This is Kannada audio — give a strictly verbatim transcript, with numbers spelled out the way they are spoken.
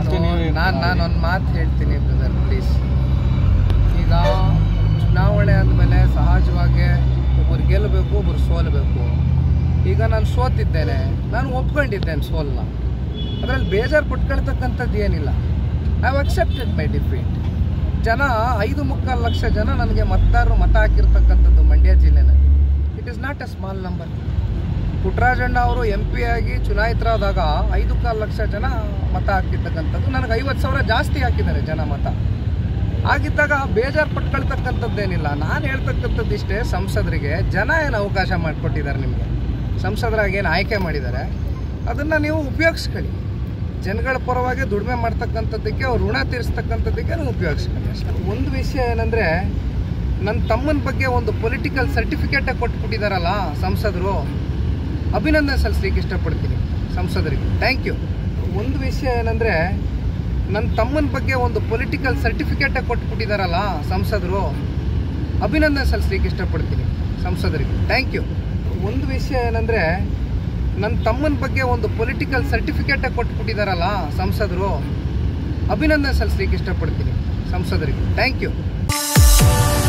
ನಾನು ನಾನು ಒಂದು ಮಾತು ಹೇಳ್ತೀನಿ ಬ್ರದರ್, ಪ್ಲೀಸ್. ಈಗ ಚುನಾವಣೆ ಅಂದಮೇಲೆ ಸಹಜವಾಗಿ ಒಬ್ಬರು ಗೆಲ್ಲಬೇಕು, ಒಬ್ಬರು ಸೋಲಬೇಕು. ಈಗ ನಾನು ಸೋತಿದ್ದೇನೆ, ನಾನು ಒಪ್ಕೊಂಡಿದ್ದೇನೆ ಸೋಲನ್ನ. ಅದರಲ್ಲಿ ಬೇಜಾರು ಪಟ್ಕೊಳ್ತಕ್ಕಂಥದ್ದು ಏನಿಲ್ಲ. I have accepted my defeat. ಜನ ಐದು ಮುಕ್ಕಾಲು ಲಕ್ಷ ಜನ ನನಗೆ ಮತದಾರರು ಮತ ಹಾಕಿರ್ತಕ್ಕಂಥದ್ದು ಮಂಡ್ಯ ಜಿಲ್ಲೆನಲ್ಲಿ. It is not a small number. Puttarajanna ಅವರು ಎಂ ಪಿ ಆಗಿ ಚುನಾಯಿತರಾದಾಗ ಐದು ಕಾಲು ಲಕ್ಷ ಜನ ಮತ ಹಾಕಿರ್ತಕ್ಕಂಥದ್ದು. ನನಗೆ ಐವತ್ತು ಸಾವಿರ ಜಾಸ್ತಿ ಹಾಕಿದ್ದಾರೆ ಜನ ಮತ. ಆಗಿದ್ದಾಗ ಬೇಜಾರು ಪಟ್ಕೊಳ್ತಕ್ಕಂಥದ್ದೇನಿಲ್ಲ. ನಾನು ಹೇಳ್ತಕ್ಕಂಥದ್ದು ಇಷ್ಟೇ, ಸಂಸದರಿಗೆ ಜನ ಏನು ಅವಕಾಶ ಮಾಡಿಕೊಟ್ಟಿದ್ದಾರೆ, ನಿಮಗೆ ಸಂಸದರಾಗಿ ಏನು ಆಯ್ಕೆ ಮಾಡಿದ್ದಾರೆ, ಅದನ್ನು ನೀವು ಉಪಯೋಗಿಸ್ಕೊಳ್ಳಿ. ಜನಗಳ ಪರವಾಗಿ ದುಡಿಮೆ ಮಾಡ್ತಕ್ಕಂಥದ್ದಕ್ಕೆ, ಅವ್ರು ಋಣ ತೀರಿಸ್ತಕ್ಕಂಥದ್ದಕ್ಕೆ ನೀವು ಉಪಯೋಗಿಸ್ಕೊಳ್ಳಿ ಅಷ್ಟೇ. ಒಂದು ವಿಷಯ ಏನಂದರೆ, ನನ್ನ ತಮ್ಮನ ಬಗ್ಗೆ ಒಂದು ಪೊಲಿಟಿಕಲ್ ಸರ್ಟಿಫಿಕೇಟೇ ಕೊಟ್ಬಿಟ್ಟಿದ್ದಾರಲ್ಲ ಸಂಸದರು, ಅಭಿನಂದನೆ ಸಲ್ಲಿಸ್ಲಿಕ್ಕೆ ಇಷ್ಟಪಡ್ತೀನಿ ಸಂಸದರಿಗೆ. Thank you. ಒಂದು ವಿಷಯ ಏನಂದರೆ, ನನ್ನ ತಮ್ಮನ ಬಗ್ಗೆ ಒಂದು ಪೊಲಿಟಿಕಲ್ ಸರ್ಟಿಫಿಕೇಟೇ ಕೊಟ್ಬಿಟ್ಟಿದ್ದಾರಲ್ಲ ಸಂಸದರು, ಅಭಿನಂದನೆ ಸಲ್ಲಿಸ್ಲಿಕ್ಕೆ ಇಷ್ಟಪಡ್ತೀನಿ ಸಂಸದರಿಗೆ. Thank you. ಒಂದು ವಿಷಯ ಏನಂದರೆ, ನನ್ನ ತಮ್ಮನ ಬಗ್ಗೆ ಒಂದು ಪೊಲಿಟಿಕಲ್ ಸರ್ಟಿಫಿಕೇಟೇ ಕೊಟ್ಬಿಟ್ಟಿದ್ದಾರಲ್ಲ ಸಂಸದರು, ಅಭಿನಂದನೆ ಸಲ್ಲಿಸ್ಲಿಕ್ಕೆ ಇಷ್ಟಪಡ್ತೀನಿ ಸಂಸದರಿಗೆ. Thank you.